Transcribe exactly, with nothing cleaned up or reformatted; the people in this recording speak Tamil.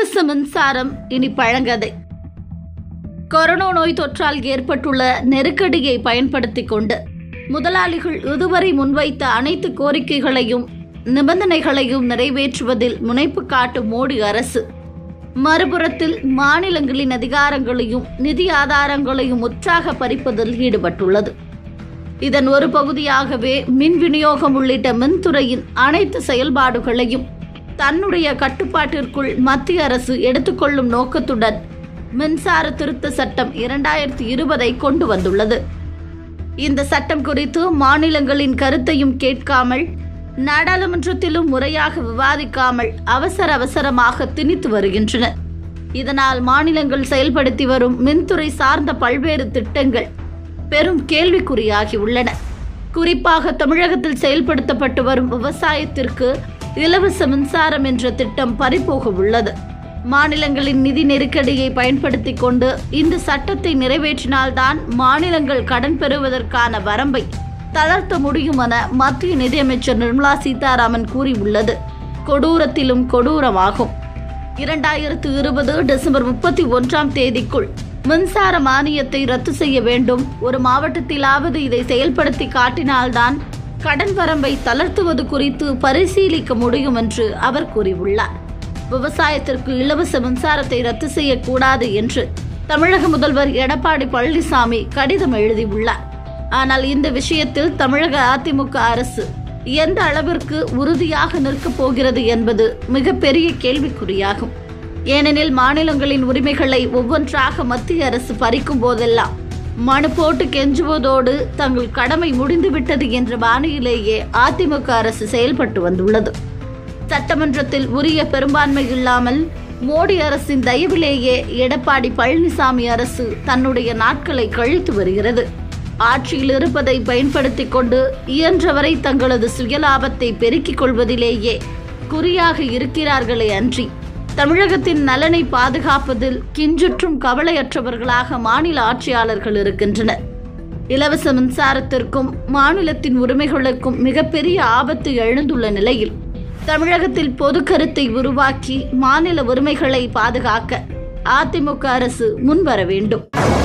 இலவச மின்சாரம் இனி பழங்கதை. கொரோனா நோய் தொற்றால் ஏற்பட்டுள்ள நெருக்கடியை பயன்படுத்திக் கொண்டு முதலாளிகள் இதுவரை முன்வைத்த அனைத்து கோரிக்கைகளையும் நிபந்தனைகளையும் நிறைவேற்றுவதில் முனைப்பு காட்டும் மோடி அரசு மறுபுறத்தில் மாநிலங்களின் அதிகாரங்களையும் நிதி ஆதாரங்களையும் முற்றாக பறிப்பதில் ஈடுபட்டுள்ளது. இதன் ஒரு பகுதியாகவே மின் விநியோகம் உள்ளிட்ட மின்துறையின் அனைத்து செயல்பாடுகளையும் தன்னுடைய கட்டுப்பாட்டிற்குள் மத்திய அரசு எடுத்துக்கொள்ளும் நோக்கத்துடன் மின்சார திருத்த சட்டம் இரண்டாயிரத்தி இருபதை கொண்டு வந்துள்ளது. இந்த சட்டம் குறித்து மாநிலங்களின் கருத்தையும் கேட்காமல் நாடாளுமன்றத்திலும் முறையாக விவாதிக்காமல் அவசர அவசரமாக திணித்து வருகின்றனர். இதனால் மாநிலங்கள் செயல்படுத்தி வரும் மின்துறை சார்ந்த பல்வேறு திட்டங்கள் பெரும் கேள்விக்குறியாகி உள்ளன. குறிப்பாக தமிழகத்தில் செயல்படுத்தப்பட்டு வரும் விவசாயத்திற்கு இலவச மின்சாரம் என்ற திட்டம் பறிபோக உள்ளது. மாநிலங்களின் நிதி நெருக்கடியை பயன்படுத்தி கொண்டு இந்த சட்டத்தை நிறைவேற்றினால்தான் மாநிலங்கள் கடன் பெறுவதற்கான வரம்பை தளர்த்த முடியும் என மத்திய நிதியமைச்சர் நிர்மலா சீதாராமன் கூறியுள்ளது கொடூரத்திலும் கொடூரமாகும். இரண்டாயிரத்து இருபது டிசம்பர் முப்பத்தி ஒன்றாம் தேதிக்குள் மின்சார மானியத்தை ரத்து செய்ய வேண்டும். ஒரு மாவட்டத்திலாவது இதை செயல்படுத்தி காட்டினால்தான் கடன் வரம்பை தளர்த்துவது குறித்து பரிசீலிக்க முடியும் என்று அவர் கூறியுள்ளார். விவசாயத்திற்கு இலவச மின்சாரத்தை ரத்து செய்யக்கூடாது என்று தமிழக முதல்வர் எடப்பாடி பழனிசாமி கடிதம் எழுதியுள்ளார். ஆனால் இந்த விஷயத்தில் தமிழக அதிமுக அரசு எந்த அளவிற்கு உறுதியாக நிற்கப் போகிறது என்பது மிகப்பெரிய கேள்விக்குறியாகும். ஏனெனில் மாநிலங்களின் உரிமைகளை ஒவ்வொன்றாக மத்திய அரசு பறிக்கும் போதெல்லாம் மனு போட்டு கெஞ்சுவதோடு தங்கள் கடமை முடிந்துவிட்டது என்ற பாணியிலேயே அதிமுக அரசு செயல்பட்டு வந்துள்ளது. சட்டமன்றத்தில் உரிய பெரும்பான்மை இல்லாமல் மோடி அரசின் தயவிலேயே எடப்பாடி பழனிசாமி அரசு தன்னுடைய நாட்களை கழித்து வருகிறது. ஆட்சியில் இருப்பதை பயன்படுத்திக் கொண்டு இயன்றவரை தங்களது சுயலாபத்தை பெருக்கிக் கொள்வதிலேயே குறியாக இருக்கிறார்களே அன்றி தமிழகத்தின் நலனை பாதுகாப்பதில் கிஞ்சுற்றும் கவலையற்றவர்களாக மாநில ஆட்சியாளர்கள் இருக்கின்றனர். இலவச மின்சாரத்திற்கும் மாநிலத்தின் உரிமைகளுக்கும் மிகப்பெரிய ஆபத்து எழுந்துள்ள நிலையில் தமிழகத்தில் பொது கருத்தை உருவாக்கி மாநில உரிமைகளை பாதுகாக்க அதிமுக அரசு முன்வர வேண்டும்.